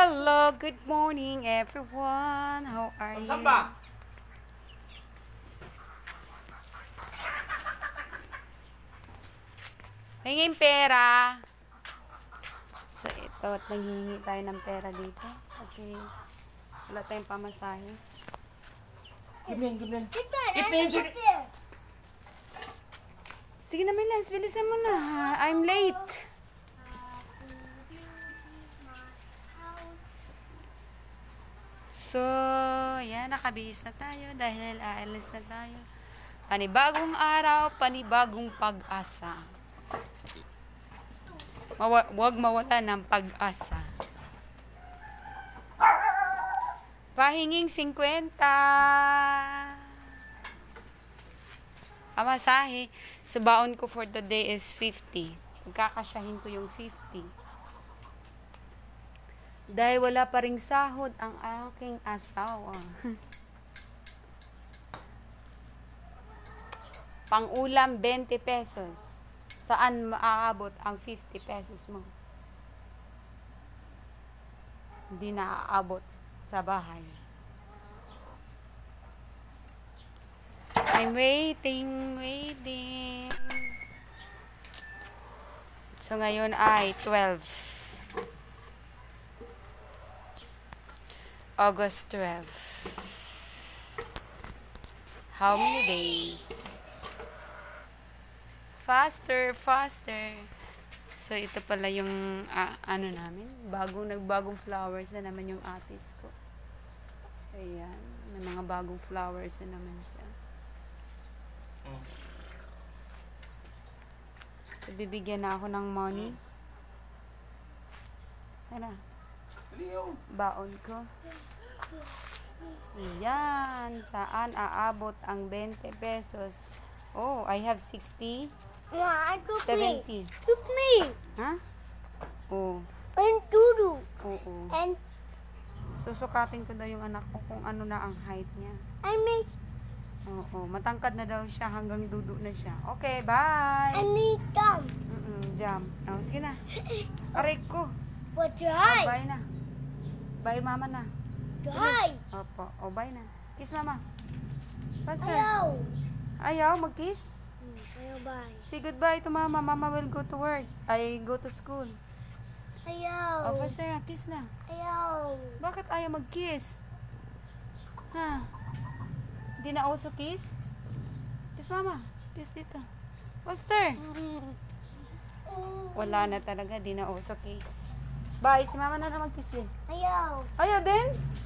Hello, good morning everyone. How are you? Hingin pera. So ito, at nanghihingi tayo ng pera dito. Kasi wala tayong pamasahe. Gibin. Sige na, Milas. Bilisan mo na. I'm late. So, yan. Nakabihis na tayo dahil aalis na tayo. Panibagong araw, panibagong pag-asa. Huwag mawala ng pag-asa. Pahinging 50. Amasahe. So, baon ko for the day is 50. Magkakasyahin ko yung 50. Dahil wala pa ring sahod ang aking asawa. Pang-ulam, 20 pesos. Saan maaabot ang 50 pesos mo? Hindi naaabot sa bahay. I'm waiting. So, ngayon ay 12. August 12. How many days? Faster. So, ito pala yung, ano namin, nagbagong flowers na naman yung atis ko. Ayan, may mga bagong flowers na naman siya. So, bibigyan na ako ng money. Tara. Baon ko. Ayan, saan aabot ang 20 pesos? Oh, I have 60. Ma, 70. Cook me. Ha? Oh. And Dudu. Oo. And Susukatin ko daw yung anak ko kung ano na ang height niya. I make Oo, matangkad na daw siya hanggang dudu na siya. Okay, bye! gum. Jam. Oh, sige na. Aray ko. But Oh, hi. bye na. Bye, mama na. Hi. Opo. Oh, bye na. Kiss, mama. Basta. Ayaw. Ayaw, mag-kiss? Ayaw, bye. Say goodbye to mama. Mama will go to work. I go to school. Ayaw. Oh, basta na. Kiss na. Ayaw. Bakit ayaw mag-kiss? Ha? Hindi na uso kiss? Kiss, mama. Kiss dito. Buster. Wala na talaga. Di na uso kiss. Bye. Si mama na mag-kiss din. Ayaw. Ayaw din?